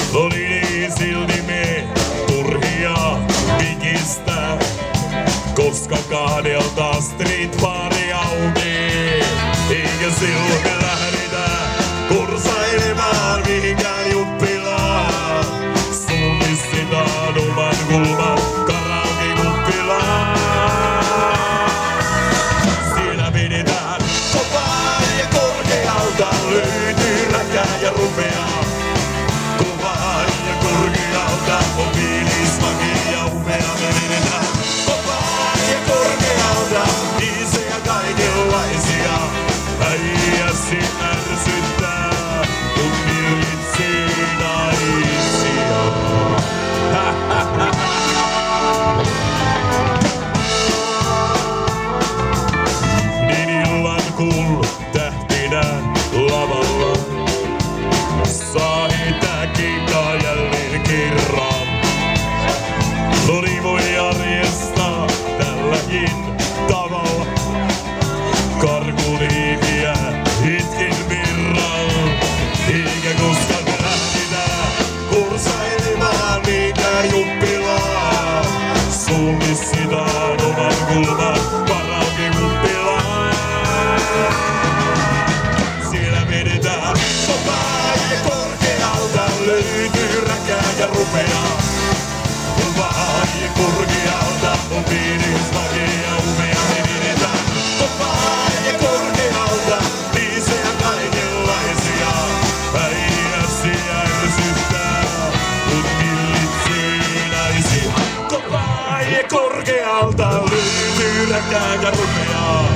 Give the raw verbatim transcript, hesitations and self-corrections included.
Oli niin silti me turhia vikistä, koska kahdelta street bari auki. Eikä silloin me lähditä kursailemaan mihinkään juppilaan. Suunnistetaan oman kulman karaokekuppilaan. Siellä vedetään kovaa ja korkealta löytyy räkää ja rupeaa. Kovaa ja korkealta on fiilis makea ja upea. Me vedetään kovaa ja korkealta biisejä kaikenlaisia. Äijäsi ärsyttää, kun millitsee naisia. Niin illan kun tähtinä lavalla saa heittää keikkaa jälleen kerran. Noni voi arjesta tälläkin tavalla. Karkuliiviä hetken verran, eikä koskaan me lähdetään kursailemaan mihinkään juppilaan. Suunnistetaan oman kulman karaokekuppilaan. Siellä vedetään kovaa ja korkealta löytyy räkää ja rupeaa. Kovaa ja korkealta on fiilis makea ja upea. Me vedetään kovaa ja korkealta biisejä kaikenlaisia. Äijäsi ärsyttää, mut millitsee naisia. Kovaa ja korkealta löytyy räkää ja rupeaa.